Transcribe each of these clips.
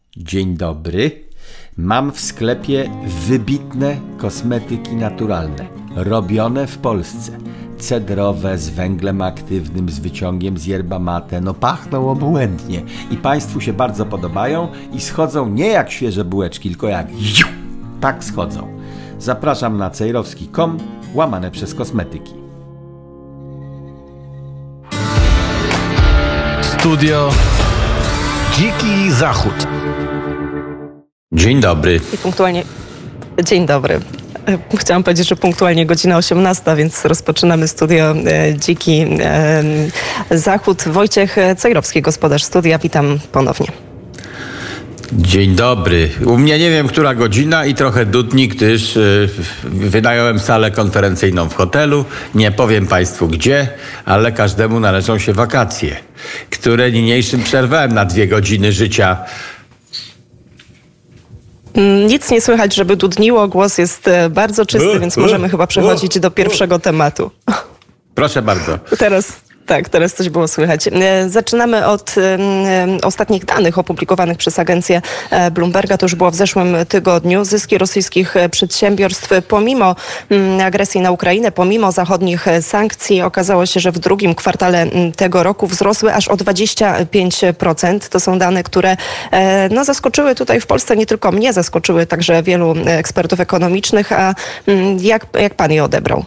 Dzień dobry. Mam w sklepie wybitne kosmetyki naturalne, robione w Polsce. Cedrowe, z węglem aktywnym, z wyciągiem z yerba mate. No pachną obłędnie i Państwu się bardzo podobają i schodzą nie jak świeże bułeczki, tylko jak tak schodzą. Zapraszam na cejrowski.com /kosmetyki. Studio Dziki Zachód. Dzień dobry. I punktualnie... Dzień dobry. Chciałam powiedzieć, że punktualnie godzina 18, więc rozpoczynamy studio Dziki Zachód. Wojciech Cejrowski, gospodarz studia. Witam ponownie. Dzień dobry. U mnie nie wiem, która godzina i trochę dudni, gdyż wynająłem salę konferencyjną w hotelu. Nie powiem Państwu gdzie, ale każdemu należą się wakacje, które niniejszym przerwałem na 2 godziny życia. Nic nie słychać, żeby dudniło. Głos jest bardzo czysty, więc możemy chyba przechodzić do pierwszego tematu. Proszę bardzo. Teraz coś było słychać. Zaczynamy od ostatnich danych opublikowanych przez agencję Bloomberga. To już było w zeszłym tygodniu. Zyski rosyjskich przedsiębiorstw pomimo agresji na Ukrainę, pomimo zachodnich sankcji, okazało się, że w drugim kwartale tego roku wzrosły aż o 25%. To są dane, które zaskoczyły tutaj w Polsce, nie tylko mnie, zaskoczyły także wielu ekspertów ekonomicznych. A jak pan je odebrał?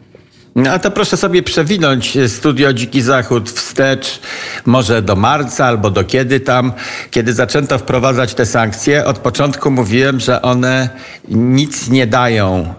No to proszę sobie przewinąć studio Dziki Zachód wstecz, może do marca albo do kiedy zaczęto wprowadzać te sankcje. Od początku mówiłem, że one nic nie dają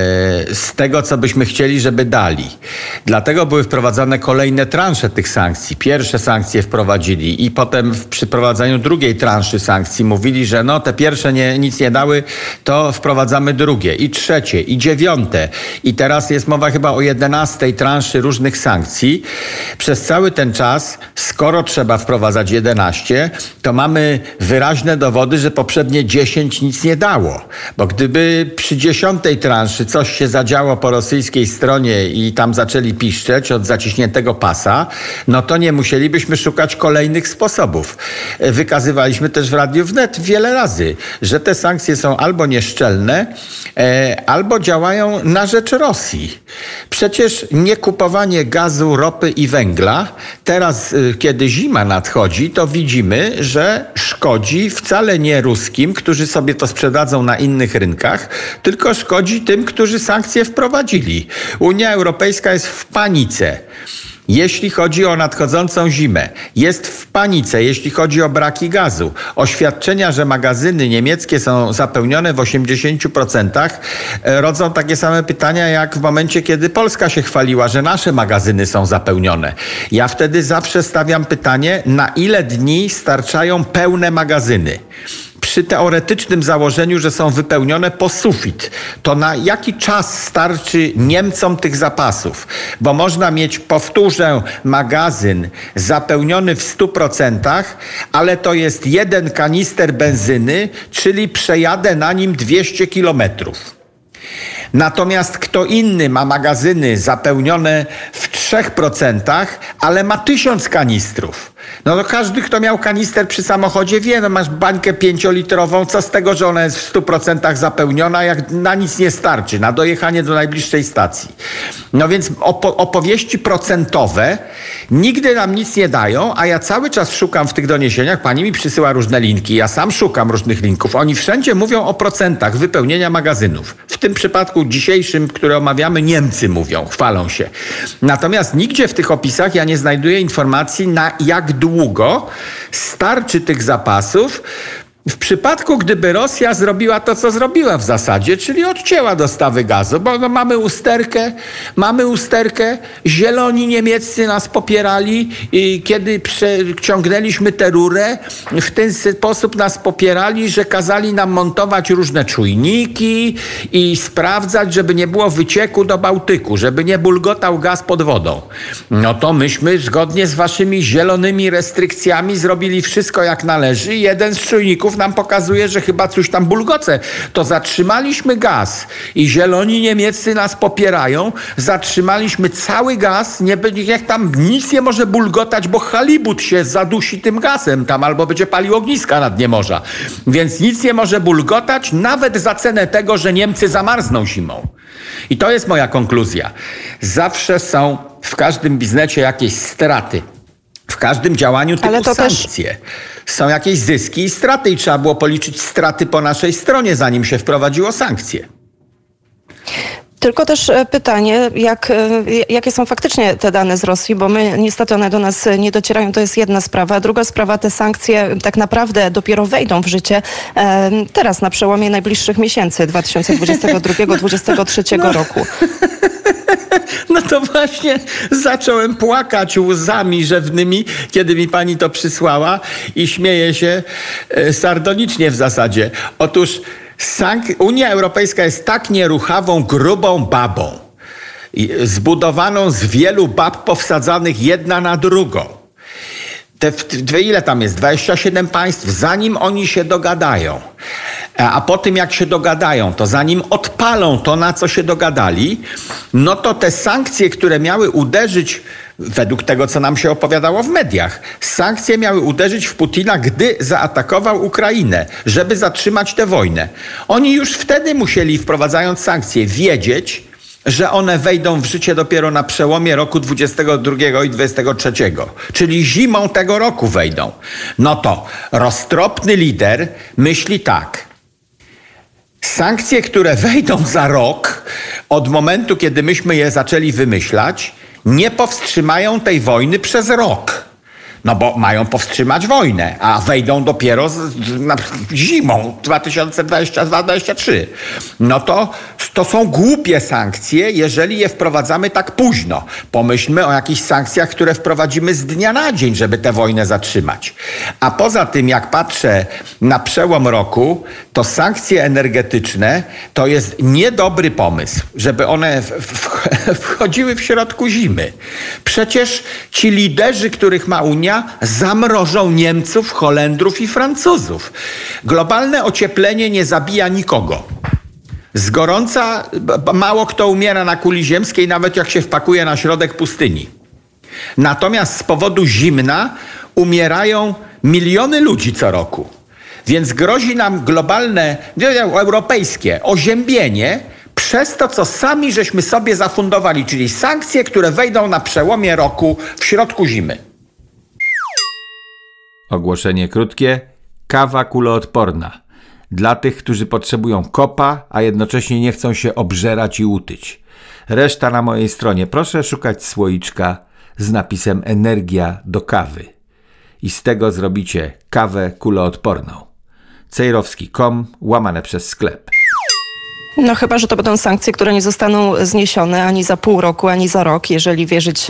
z tego, co byśmy chcieli, żeby dali. Dlatego były wprowadzane kolejne transze tych sankcji. Pierwsze sankcje wprowadzili i potem przy wprowadzaniu drugiej transzy sankcji mówili, że te pierwsze nic nie dały, to wprowadzamy drugie i trzecie i 9. I teraz jest mowa chyba o 11 transzy różnych sankcji. Przez cały ten czas, skoro trzeba wprowadzać 11, to mamy wyraźne dowody, że poprzednie 10 nic nie dało. Bo gdyby przy 10 transzy coś się zadziało po rosyjskiej stronie i tam zaczęli piszczeć od zaciśniętego pasa, to nie musielibyśmy szukać kolejnych sposobów. Wykazywaliśmy też w Radiu Wnet wiele razy, że te sankcje są albo nieszczelne, albo działają na rzecz Rosji. Przecież niekupowanie gazu, ropy i węgla, teraz kiedy zima nadchodzi, to widzimy, że szkodzi wcale nie ruskim, którzy sobie to sprzedadzą na innych rynkach, tylko szkodzi tym, którzy sankcje wprowadzili. Unia Europejska jest w panice, jeśli chodzi o nadchodzącą zimę. Jest w panice, jeśli chodzi o braki gazu. Oświadczenia, że magazyny niemieckie są zapełnione w 80%, rodzą takie same pytania, jak w momencie, kiedy Polska się chwaliła, że nasze magazyny są zapełnione. Ja wtedy zawsze stawiam pytanie, na ile dni starczają pełne magazyny? Przy teoretycznym założeniu, że są wypełnione po sufit, to na jaki czas starczy Niemcom tych zapasów? Bo można mieć, powtórzę, magazyn zapełniony w 100%, ale to jest 1 kanister benzyny, czyli przejadę na nim 200 kilometrów. Natomiast kto inny ma magazyny zapełnione w 3%, ale ma 1000 kanistrów. To każdy, kto miał kanister przy samochodzie wie, masz bańkę 5-litrową, co z tego, że ona jest w 100% zapełniona, jak na nic nie starczy, na dojechanie do najbliższej stacji. Więc opowieści procentowe nigdy nam nic nie dają, a ja cały czas szukam w tych doniesieniach, pani mi przysyła różne linki, ja sam szukam różnych linków. Oni wszędzie mówią o procentach wypełnienia magazynów. W tym przypadku dzisiejszym, który omawiamy, Niemcy mówią, chwalą się. Natomiast nigdzie w tych opisach ja nie znajduję informacji, na jak długo starczy tych zapasów w przypadku, gdyby Rosja zrobiła to, co zrobiła w zasadzie, czyli odcięła dostawy gazu, bo mamy usterkę, zieloni niemieccy nas popierali i kiedy ciągnęliśmy tę rurę, w ten sposób nas popierali, że kazali nam montować różne czujniki i sprawdzać, żeby nie było wycieku do Bałtyku, żeby nie bulgotał gaz pod wodą. To myśmy zgodnie z waszymi zielonymi restrykcjami zrobili wszystko jak należy i jeden z czujników Chińczyków nam pokazuje, że chyba coś tam bulgoce. To zatrzymaliśmy gaz i zieloni niemieccy nas popierają. Zatrzymaliśmy cały gaz. Jak tam nic nie może bulgotać, bo halibut się zadusi tym gazem tam albo będzie palił ogniska na dnie morza. Więc nic nie może bulgotać, nawet za cenę tego, że Niemcy zamarzną zimą. I to jest moja konkluzja. Zawsze są w każdym biznesie jakieś straty. W każdym działaniu typu sankcje są jakieś zyski i straty i trzeba było policzyć straty po naszej stronie, zanim się wprowadziło sankcje. Tylko też pytanie, jakie są faktycznie te dane z Rosji, bo my niestety one do nas nie docierają, to jest jedna sprawa. Druga sprawa, te sankcje tak naprawdę dopiero wejdą w życie teraz na przełomie najbliższych miesięcy 2022-2023 roku. No to właśnie zacząłem płakać łzami rzewnymi, kiedy mi pani to przysłała i śmieję się sardonicznie w zasadzie. Otóż Unia Europejska jest tak nieruchawą, grubą babą, zbudowaną z wielu bab powsadzanych jedna na drugą. Ile tam jest? 27 państw, zanim oni się dogadają. A po tym, jak się dogadają, to zanim odpalą to, na co się dogadali, no to te sankcje, które miały uderzyć, według tego, co nam się opowiadało w mediach, sankcje miały uderzyć w Putina, gdy zaatakował Ukrainę, żeby zatrzymać tę wojnę. Oni już wtedy musieli, wprowadzając sankcje, wiedzieć, że one wejdą w życie dopiero na przełomie roku 22 i 23, czyli zimą tego roku wejdą. No to roztropny lider myśli tak. Sankcje, które wejdą za rok, od momentu, kiedy myśmy je zaczęli wymyślać, nie powstrzymają tej wojny przez rok. No bo mają powstrzymać wojnę, a wejdą dopiero zimą 2022-2023. No to są głupie sankcje, jeżeli je wprowadzamy tak późno. Pomyślmy o jakichś sankcjach, które wprowadzimy z dnia na dzień, żeby tę wojnę zatrzymać. A poza tym, jak patrzę na przełom roku, to sankcje energetyczne to jest niedobry pomysł, żeby one wchodziły w środku zimy. Przecież ci liderzy, których ma Unia, zamrożą Niemców, Holendrów i Francuzów. Globalne ocieplenie nie zabija nikogo. Z gorąca mało kto umiera na kuli ziemskiej, nawet jak się wpakuje na środek pustyni. Natomiast z powodu zimna umierają miliony ludzi co roku. Więc grozi nam globalne, europejskie oziębienie przez to, co sami żeśmy sobie zafundowali, czyli sankcje, które wejdą na przełomie roku w środku zimy. Ogłoszenie krótkie. Kawa kuloodporna. Dla tych, którzy potrzebują kopa, a jednocześnie nie chcą się obżerać i utyć. Reszta na mojej stronie. Proszę szukać słoiczka z napisem energia do kawy. I z tego zrobicie kawę kuloodporną. cejrowski.com/sklep. No chyba, że to będą sankcje, które nie zostaną zniesione ani za pół roku, ani za rok, jeżeli wierzyć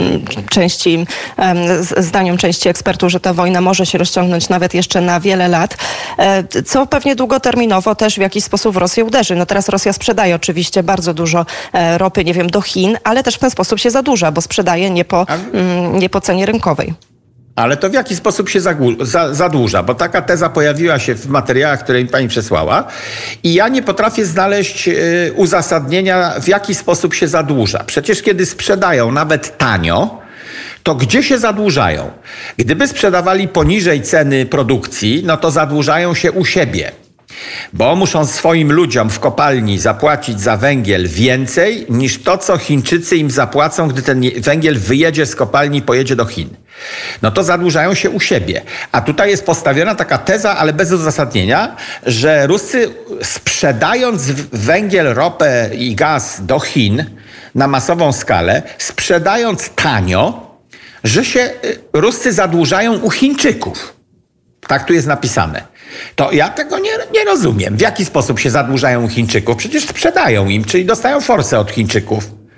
zdaniom części ekspertów, że ta wojna może się rozciągnąć nawet jeszcze na wiele lat, co pewnie długoterminowo też w jakiś sposób w Rosję uderzy. No teraz Rosja sprzedaje oczywiście bardzo dużo ropy, nie wiem, do Chin, ale też w ten sposób się zadłuża, bo sprzedaje nie po cenie rynkowej. Ale to w jaki sposób się zadłuża? Bo taka teza pojawiła się w materiałach, które mi pani przesłała i ja nie potrafię znaleźć uzasadnienia, w jaki sposób się zadłuża. Przecież kiedy sprzedają nawet tanio, to gdzie się zadłużają? Gdyby sprzedawali poniżej ceny produkcji, no to zadłużają się u siebie. Bo muszą swoim ludziom w kopalni zapłacić za węgiel więcej niż to, co Chińczycy im zapłacą, gdy ten węgiel wyjedzie z kopalni i pojedzie do Chin. No to zadłużają się u siebie. A tutaj jest postawiona taka teza, ale bez uzasadnienia, że Ruscy sprzedając węgiel, ropę i gaz do Chin na masową skalę, sprzedając tanio, że się Ruscy zadłużają u Chińczyków. Tak tu jest napisane. To ja tego nie rozumiem. W jaki sposób się zadłużają u Chińczyków? Przecież sprzedają im, czyli dostają forsę od Chińczyków.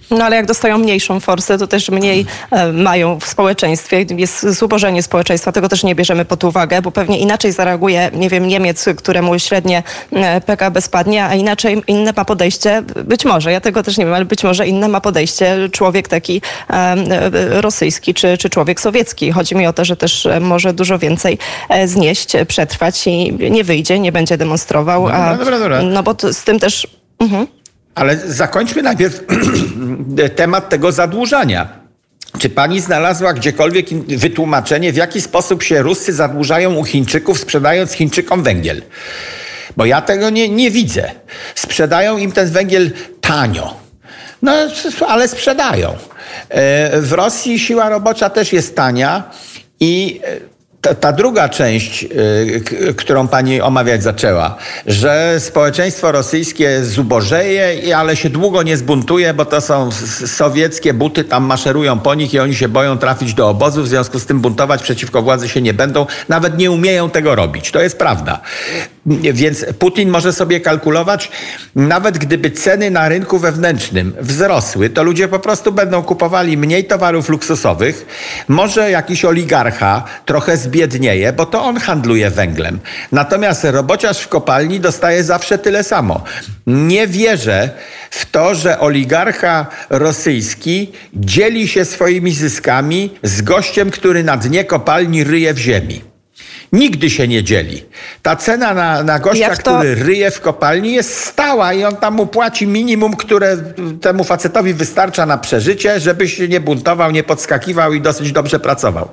No ale jak dostają mniejszą forsę, to też mniej mają w społeczeństwie. Jest zubożenie społeczeństwa, tego też nie bierzemy pod uwagę, bo pewnie inaczej zareaguje, nie wiem, Niemiec, któremu średnie PKB spadnie, a inaczej inne ma podejście, być może, ja tego też nie wiem, ale być może inne ma podejście człowiek taki rosyjski czy człowiek sowiecki. Chodzi mi o to, że też może dużo więcej znieść, przetrwać i nie wyjdzie, nie będzie demonstrował. Dobra. No bo z tym też... Ale zakończmy najpierw temat tego zadłużania. Czy pani znalazła gdziekolwiek wytłumaczenie, w jaki sposób się Ruscy zadłużają u Chińczyków, sprzedając Chińczykom węgiel? Bo ja tego nie widzę. Sprzedają im ten węgiel tanio. No, ale sprzedają. W Rosji siła robocza też jest tania i... Ta druga część, którą pani omawiać zaczęła, że społeczeństwo rosyjskie zubożeje, ale się długo nie zbuntuje, bo to są sowieckie buty, tam maszerują po nich i oni się boją trafić do obozu, w związku z tym buntować przeciwko władzy się nie będą, nawet nie umieją tego robić. To jest prawda. Więc Putin może sobie kalkulować, nawet gdyby ceny na rynku wewnętrznym wzrosły, to ludzie po prostu będą kupowali mniej towarów luksusowych. Może jakiś oligarcha trochę zbiednieje, bo to on handluje węglem. Natomiast robociarz w kopalni dostaje zawsze tyle samo. Nie wierzę w to, że oligarcha rosyjski dzieli się swoimi zyskami z gościem, który na dnie kopalni ryje w ziemi. Nigdy się nie dzieli. Ta cena na gościa, który ryje w kopalni, jest stała i on tam mu płaci minimum, które temu facetowi wystarcza na przeżycie, żeby się nie buntował, nie podskakiwał i dosyć dobrze pracował.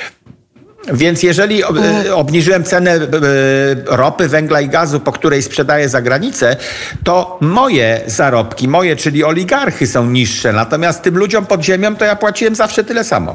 Więc jeżeli obniżyłem cenę ropy, węgla i gazu, po której sprzedaję za granicę, to moje zarobki, czyli oligarchy, są niższe. Natomiast tym ludziom pod ziemią to ja płaciłem zawsze tyle samo.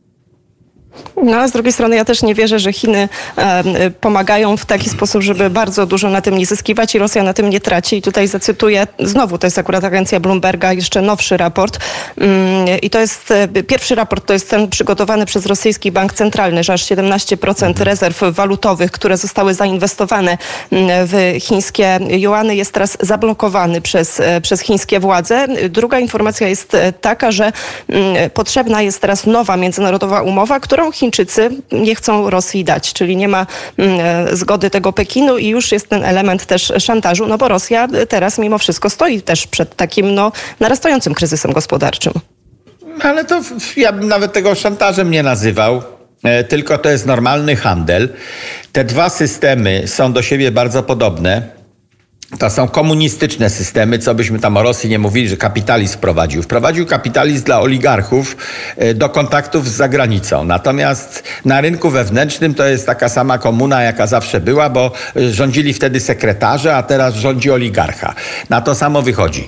No a z drugiej strony ja też nie wierzę, że Chiny pomagają w taki sposób, żeby bardzo dużo na tym nie zyskiwać i Rosja na tym nie traci. I tutaj zacytuję, znowu to jest akurat agencja Bloomberga, jeszcze nowszy raport. I to jest, pierwszy raport to jest ten przygotowany przez rosyjski bank centralny, że aż 17% rezerw walutowych, które zostały zainwestowane w chińskie juany, jest teraz zablokowany przez chińskie władze. Druga informacja jest taka, że potrzebna jest teraz nowa międzynarodowa umowa, którą Chińczycy nie chcą Rosji dać, czyli nie ma zgody tego Pekinu i już jest ten element też szantażu, no bo Rosja teraz mimo wszystko stoi też przed takim narastającym kryzysem gospodarczym. Ale to ja bym nawet tego szantażem nie nazywał, tylko to jest normalny handel. Te dwa systemy są do siebie bardzo podobne. To są komunistyczne systemy, co byśmy tam o Rosji nie mówili, że kapitalizm wprowadził. Wprowadził kapitalizm dla oligarchów do kontaktów z zagranicą. Natomiast na rynku wewnętrznym to jest taka sama komuna, jaka zawsze była, bo rządzili wtedy sekretarze, a teraz rządzi oligarcha. Na to samo wychodzi.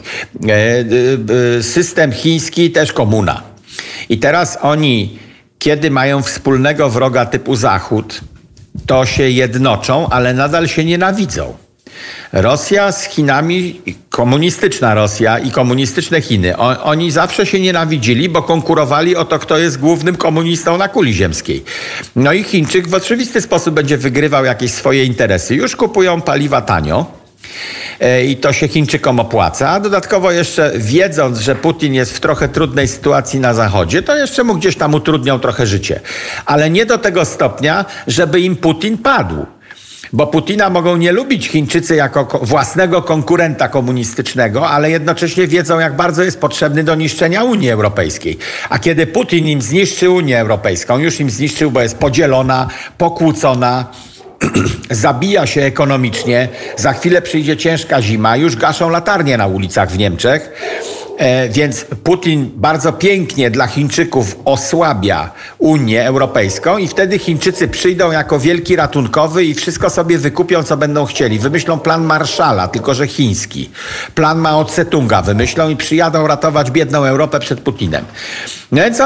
System chiński też komuna. I teraz oni, kiedy mają wspólnego wroga typu Zachód, to się jednoczą, ale nadal się nienawidzą. Rosja z Chinami, komunistyczna Rosja i komunistyczne Chiny, oni zawsze się nienawidzili, bo konkurowali o to, kto jest głównym komunistą na kuli ziemskiej. No i Chińczyk w oczywisty sposób będzie wygrywał jakieś swoje interesy. Już kupują paliwa tanio i to się Chińczykom opłaca, a dodatkowo jeszcze wiedząc, że Putin jest w trochę trudnej sytuacji na Zachodzie, to jeszcze mu gdzieś tam utrudnią trochę życie. Ale nie do tego stopnia, żeby im Putin padł. Bo Putina mogą nie lubić Chińczycy jako własnego konkurenta komunistycznego, ale jednocześnie wiedzą, jak bardzo jest potrzebny do niszczenia Unii Europejskiej. A kiedy Putin im zniszczy Unię Europejską, już im zniszczył, bo jest podzielona, pokłócona, zabija się ekonomicznie, za chwilę przyjdzie ciężka zima, już gaszą latarnie na ulicach w Niemczech. Więc Putin bardzo pięknie dla Chińczyków osłabia Unię Europejską i wtedy Chińczycy przyjdą jako wielki ratunkowy i wszystko sobie wykupią, co będą chcieli. Wymyślą plan Marszala, tylko że chiński. Plan Mao Tse-tunga wymyślą i przyjadą ratować biedną Europę przed Putinem. No więc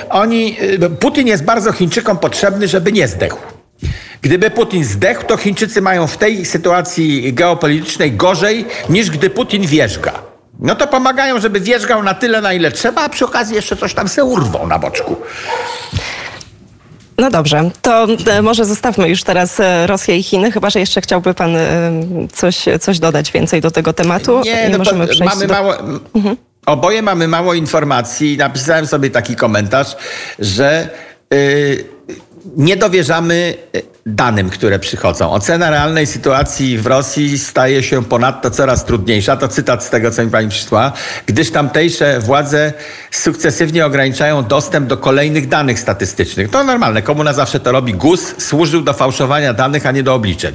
Putin jest bardzo Chińczykom potrzebny, żeby nie zdechł. Gdyby Putin zdechł, to Chińczycy mają w tej sytuacji geopolitycznej gorzej, niż gdy Putin wierzga. No to pomagają, żeby wierzgał na tyle, na ile trzeba, a przy okazji jeszcze coś tam se urwą na boczku. No dobrze, to może zostawmy już teraz Rosję i Chiny, chyba że jeszcze chciałby pan coś dodać więcej do tego tematu. Nie, no możemy przejść mamy mało... Oboje mamy mało informacji i napisałem sobie taki komentarz, że nie dowierzamy danym, które przychodzą. Ocena realnej sytuacji w Rosji staje się ponadto coraz trudniejsza. To cytat z tego, co mi pani przysłała, gdyż tamtejsze władze sukcesywnie ograniczają dostęp do kolejnych danych statystycznych. To normalne. Komuna zawsze to robi. GUS służył do fałszowania danych, a nie do obliczeń.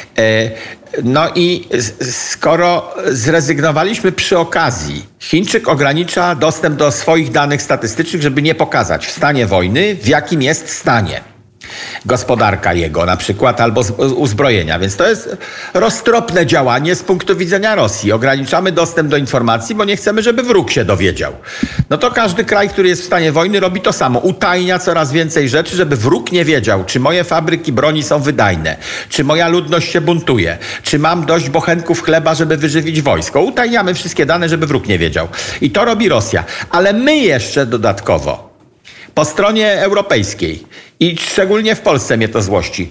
No i skoro zrezygnowaliśmy przy okazji, Chińczyk ogranicza dostęp do swoich danych statystycznych, żeby nie pokazać w stanie wojny, w jakim jest stanie gospodarka jego na przykład, albo uzbrojenia. Więc to jest roztropne działanie z punktu widzenia Rosji. Ograniczamy dostęp do informacji, bo nie chcemy, żeby wróg się dowiedział. No to każdy kraj, który jest w stanie wojny, robi to samo. Utajnia coraz więcej rzeczy, żeby wróg nie wiedział, czy moje fabryki broni są wydajne, czy moja ludność się buntuje, czy mam dość bochenków chleba, żeby wyżywić wojsko. Utajniamy wszystkie dane, żeby wróg nie wiedział. I to robi Rosja. Ale my jeszcze dodatkowo po stronie europejskiej i szczególnie w Polsce mnie to złości,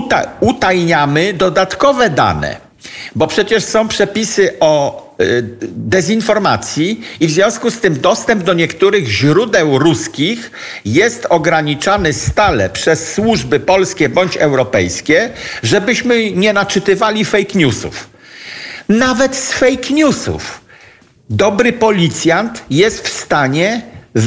utajniamy dodatkowe dane, bo przecież są przepisy o dezinformacji i w związku z tym dostęp do niektórych źródeł ruskich jest ograniczany stale przez służby polskie bądź europejskie, żebyśmy nie naczytywali fake newsów. Nawet z fake newsów dobry policjant jest w stanie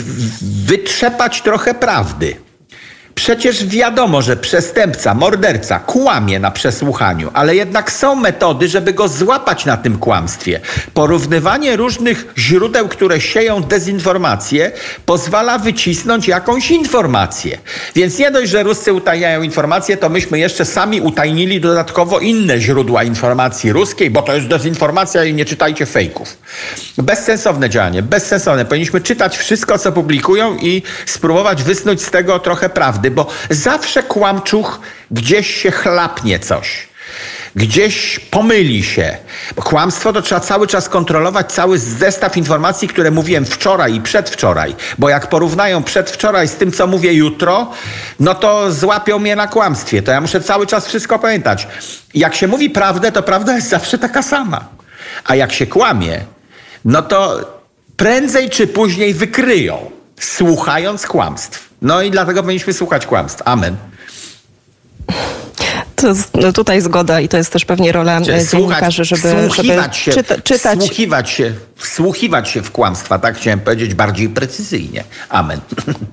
wytrzepać trochę prawdy. Przecież wiadomo, że przestępca, morderca kłamie na przesłuchaniu, ale jednak są metody, żeby go złapać na tym kłamstwie. Porównywanie różnych źródeł, które sieją dezinformację, pozwala wycisnąć jakąś informację. Więc nie dość, że Ruscy utajniają informacje, to myśmy jeszcze sami utajnili dodatkowo inne źródła informacji ruskiej, bo to jest dezinformacja i nie czytajcie fejków. Bezsensowne działanie, bezsensowne. Powinniśmy czytać wszystko, co publikują i spróbować wysnuć z tego trochę prawdy, bo zawsze kłamczuch gdzieś się chlapnie coś. Gdzieś pomyli się. Bo kłamstwo to trzeba cały czas kontrolować, cały zestaw informacji, które mówiłem wczoraj i przedwczoraj. Bo jak porównają przedwczoraj z tym, co mówię jutro, no to złapią mnie na kłamstwie. To ja muszę cały czas wszystko pamiętać. Jak się mówi prawdę, to prawda jest zawsze taka sama. A jak się kłamie, no to prędzej czy później wykryją, słuchając kłamstw. No i dlatego powinniśmy słuchać kłamstw. Amen. No tutaj zgoda i to jest też pewnie rola dziennikarzy, żeby czytać. Wsłuchiwać się w kłamstwa, tak chciałem powiedzieć bardziej precyzyjnie. Amen.